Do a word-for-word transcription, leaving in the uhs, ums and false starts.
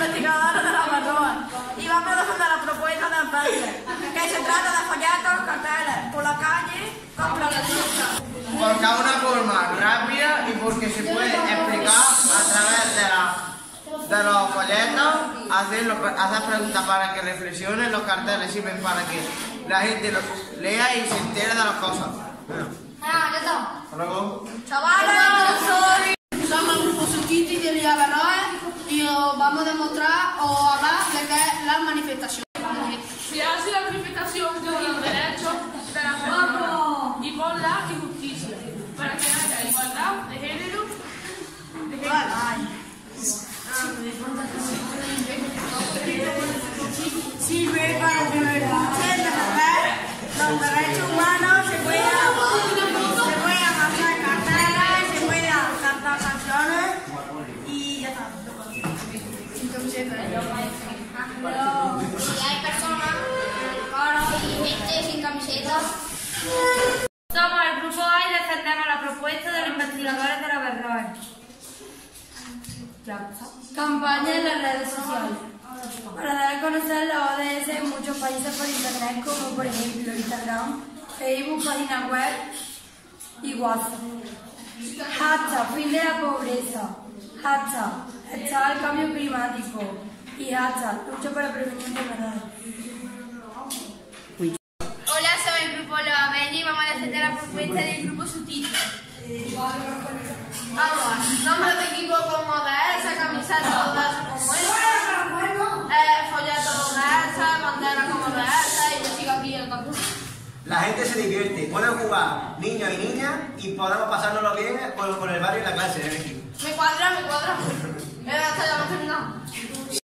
investigadores de la Barroa y vamos a defender la propuesta del P E S, que se trata de folletos, carteles por la calle contra la lucha. Porque es una forma rápida y porque se puede explicar a través de, la, de los folletos, hacer, lo, hacer preguntas para que reflexionen. Los carteles sirven para que la gente lo lea y se entere de las cosas. Ah, ya está. Hasta luego. Chavales, soy... Somos el grupo Sutiti de Lía Barroa y os vamos a demostrar o hablar de qué es la manifestación. Se hace la manifestación por los derechos de las personas y por la injusticia, para que haya igualdad de género. De género. Sirve para que se defender los derechos humanos, se puedan, se puedan hacer carteles, se puedan cantar canciones y ya está. Sin camiseta, ¿eh? Pero si hay personas, claro, y gente sin camiseta. Somos el grupo A y defendemos la propuesta de los investigadores de la Barroa. Campaña en las redes sociales. Para dar a conocer la O D S en muchos países por internet, como por ejemplo Instagram, Facebook, página web y WhatsApp. Hashtag fin de la pobreza. Hashtag hashtag el cambio climático. Y hashtag lucha para prevenir enfermedades. Hola, soy el grupo Loa Beni y vamos a defender la propuesta del grupo Sutiti. Vamos, nombres de equipo como de esa, camiseta todas como esa, eh, folletos de esa, bandera como de esa, y yo sigo aquí en el campus. La gente se divierte, pueden jugar niños y niñas y podemos pasárnoslo bien con, con el barrio y la clase. ¿eh? Me cuadra, me cuadra. Eh, hasta